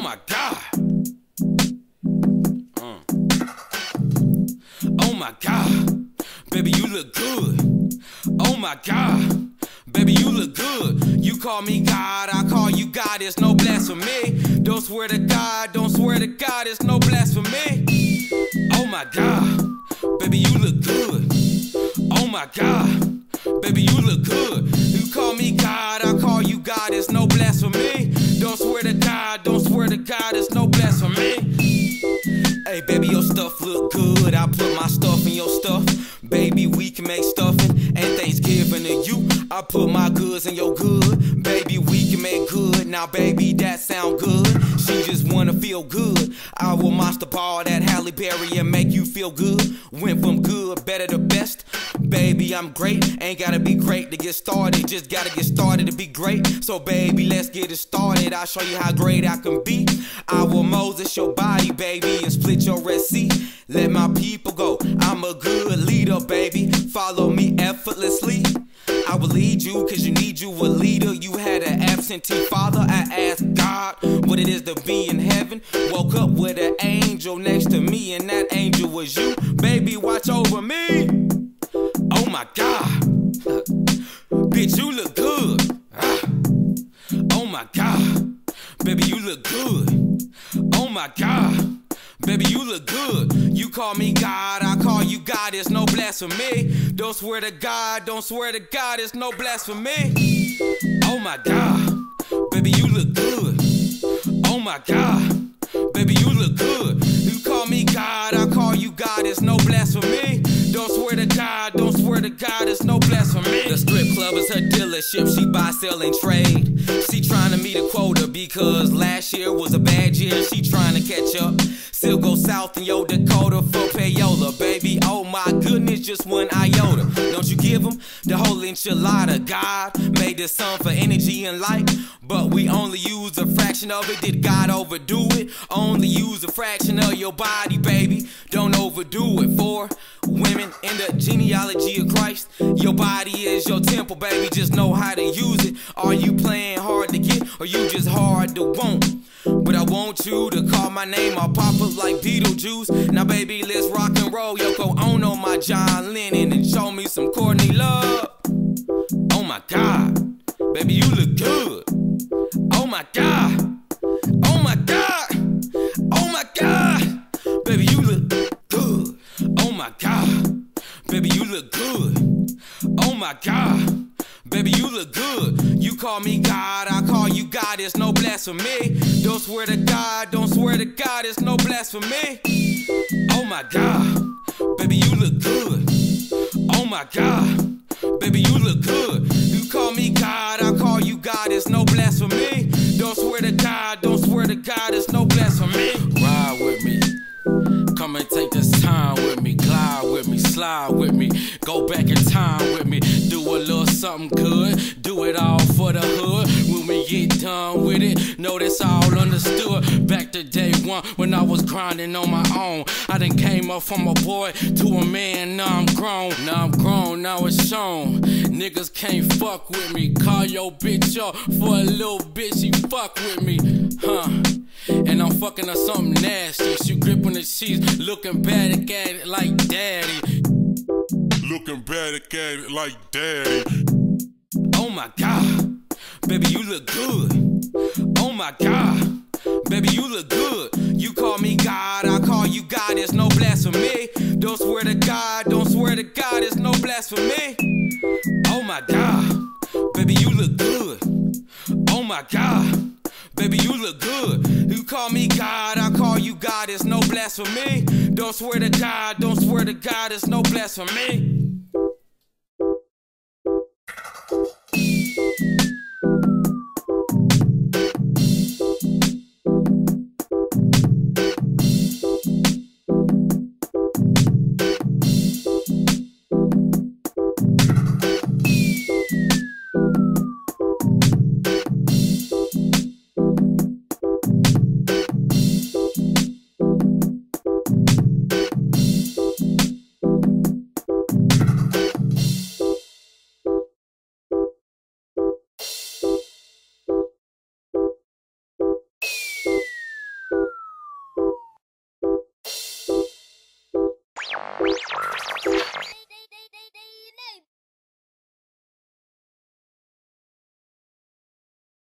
my God. Oh my God. Baby, you look good. Oh my God. Baby, you look good. You call me God, I call you God. It's no blasphemy. Don't swear to God, don't swear to God. It's no blasphemy. Oh my God. Baby, you look good. Oh my God. Baby, you look good. You call me God, I call you God. It's no blasphemy. Don't swear to God, don't swear to God. It's no blasphemy. Hey, baby, your stuff look good. I put my stuff in your stuff. Baby, we can make stuffing and Thanksgiving to you. I put my goods in your good. Baby, we can make good. Now, baby, that sound good. She just wanna feel good. I will monster ball that Halle Berry and make you feel good. Went from good, better to best. Baby, I'm great. Ain't gotta be great to get started. Just gotta get started to be great. So, baby, let's get it started. I'll show you how great I can be. I will Moses your body, baby, and split your Red Sea. Let my people go. I'm a good leader, baby. Follow me effortlessly. I will lead you, cause you need you a leader. You had an absentee father. I asked God what it is to be in heaven. Woke up with an angel next to me, and that angel was you. Baby, watch over me. Oh my God. Bitch, you look good. Oh my God. Baby, you look good. Oh my God. Baby, you look good. You call me God, I call you God. It's no blasphemy. Don't swear to God, don't swear to God. It's no blasphemy. Oh my God. Baby, you look good. Oh my God. Baby, you look good. You call me God, I call you God. It's no blasphemy. Don't swear to God, don't swear to God. It's no blasphemy. The strip club is her dealership. She buy, sell, and trade. She trying to meet a quota because last year was a bad year. She trying to catch up. Still go south in your Dakota for payola, baby. Oh my goodness, just one iota. Don't you give them the whole enchilada. God made the sun for energy and light, but we only use a fraction of it. Did God overdo it? Only use a fraction of your body, baby. Don't overdo it. For women in the genealogy of Christ, your body is your temple, baby. Just know how to use it. Are you playing hard to get, or you just hard to want? But I want you to call my name, I'll pop up like Beetlejuice. Now baby, let's rock and roll. Yoko Ono, my John Lennon, and show me some Courtney Love. Oh my God, baby, you look good. Oh my God, oh my God, oh my God, baby, you look good. Oh my God, baby, you look good. Oh my God, baby, you look good. You call me God, I call you God. It's no blasphemy. Don't swear to God, don't swear to God. It's no blasphemy. Oh my God, baby, you look good. Oh my God, baby, you look good. You call me God, I call you God. It's no blasphemy. Don't swear to God, don't swear to God. It's no blasphemy. Ride with me. Come and take this time with me. Glide with me, slide with me. Go back in time with me. Do a little something good. Do it all for the hood. When we get done with it, know that's all understood. Back to day one when I was grinding on my own. I done came up from a boy to a man. Now I'm grown. Now I'm grown, now it's shown. Niggas can't fuck with me. Call your bitch up for a little bit. She fuck with me, huh? And I'm fucking her something nasty. She gripping the sheets, looking bad at it like daddy. Looking bad at it like daddy. Oh my God, baby, you look good. Oh my God, baby, you look good. You call me God, I call you God. It's no blasphemy. Don't swear to God, don't swear to God. It's no blasphemy. Oh my God, baby, you look good. Oh my God, baby, you look good. You call me God, I call you God. It's no blasphemy. Don't swear to God, don't swear to God. It's no blasphemy. Hey.